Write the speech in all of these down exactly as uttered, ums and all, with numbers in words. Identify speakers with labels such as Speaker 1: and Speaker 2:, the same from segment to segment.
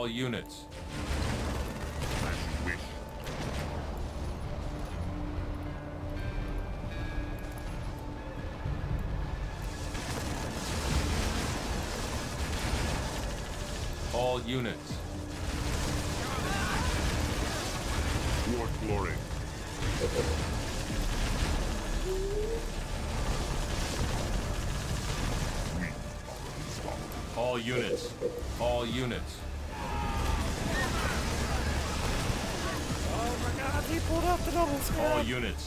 Speaker 1: All units.
Speaker 2: As you wish.
Speaker 1: All units.
Speaker 2: Toward glory. We are unstoppable.
Speaker 1: All units. All units.
Speaker 3: Oh my god, he pulled up the double scarab.
Speaker 1: All units.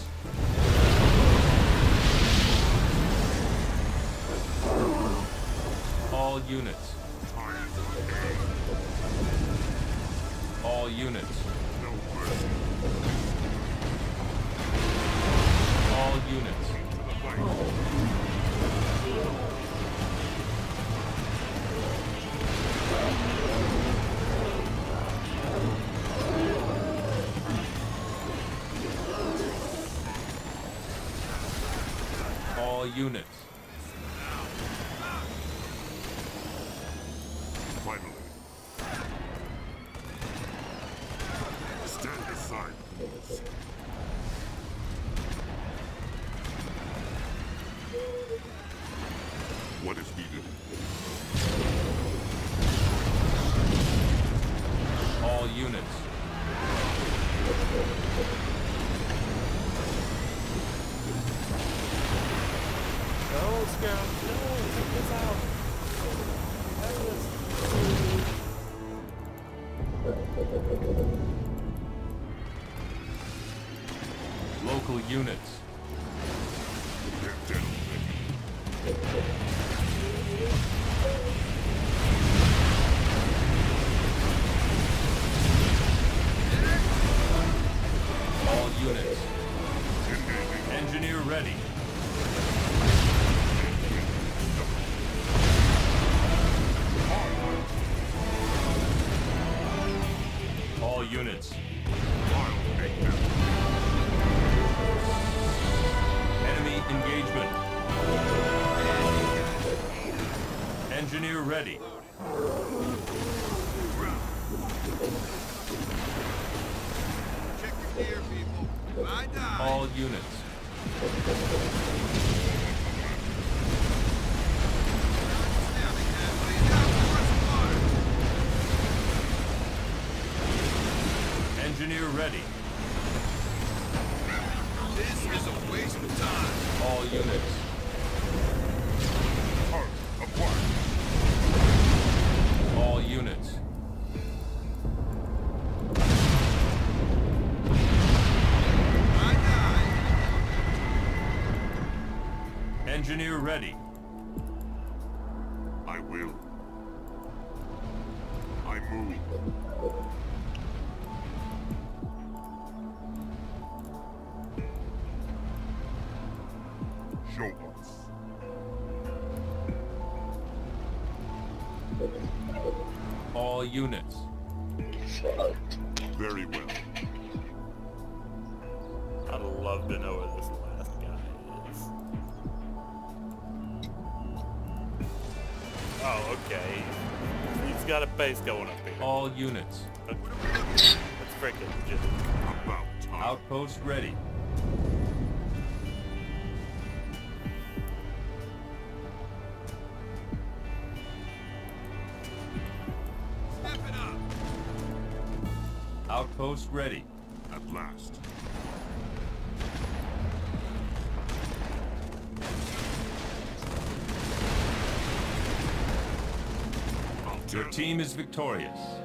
Speaker 1: All units. All units.
Speaker 2: No mercy.
Speaker 1: All units.
Speaker 2: To the fight.
Speaker 1: All units.
Speaker 2: Finally. Stand aside, please. What is needed?
Speaker 1: All units.
Speaker 3: No, Scarab, no, take this out. Have this.
Speaker 1: Local units.
Speaker 2: They're dead already.
Speaker 1: All units. Engineer ready. All units.
Speaker 2: I'll make them.
Speaker 1: Enemy engagement. Engineer ready.
Speaker 4: Check your gear, people. If I die,
Speaker 1: All units.
Speaker 4: stabbing that way down the reservoir.
Speaker 1: Engineer ready.
Speaker 4: This is a waste of time.
Speaker 1: All units.
Speaker 2: Heart acquired.
Speaker 1: All units.
Speaker 4: I die.
Speaker 1: Engineer ready.
Speaker 2: I will. I move. Show us.
Speaker 1: All units.
Speaker 2: Very well.
Speaker 3: I'd love to know where this last guy is. Oh, okay. He's got a base going up here.
Speaker 1: All units.
Speaker 3: That's freaking legit.
Speaker 2: About time.
Speaker 1: Outpost ready.
Speaker 4: Step it up.
Speaker 1: Outpost ready.
Speaker 2: At last. I'll
Speaker 1: Your
Speaker 2: tell
Speaker 1: team is victorious.